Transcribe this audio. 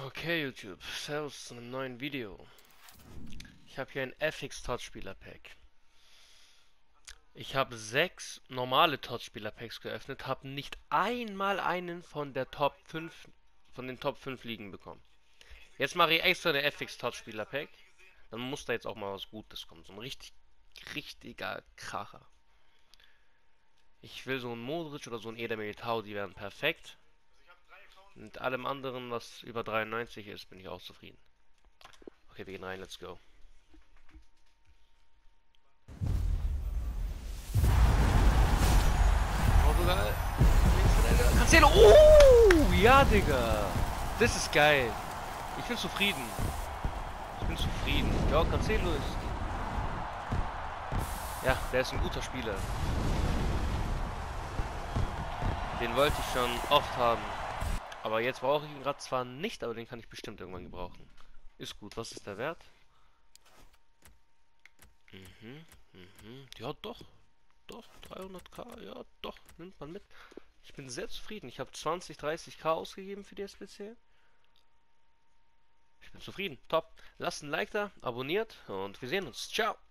Okay, YouTube, Servus zu einem neuen Video. Ich habe hier ein FX Todspieler Pack. Ich habe 6 normale Todspieler Packs geöffnet, habe nicht einmal einen von der Top 5, von den Top 5 Ligen bekommen. Jetzt mache ich extra eine FX Todspieler Pack. Dann muss da jetzt auch mal was Gutes kommen, so ein richtiger Kracher. Ich will so einen Modric oder so einen Eder Militao, die wären perfekt. Mit allem anderen, was über 93 ist, bin ich auch zufrieden. Okay, wir gehen rein, let's go. Portugal. Cancelo. Ja, Digga. Das ist geil. Ich bin zufrieden. Ja, Cancelo ist... Ja, der ist ein guter Spieler. Den wollte ich schon oft haben. Aber jetzt brauche ich ihn gerade zwar nicht, aber den kann ich bestimmt irgendwann gebrauchen. Ist gut. Was ist der Wert? Ja, doch. Doch, 300k. Ja, doch. Nimmt man mit. Ich bin sehr zufrieden. Ich habe 20, 30k ausgegeben für die SBC. Ich bin zufrieden. Top. Lasst ein Like da, abonniert und wir sehen uns. Ciao.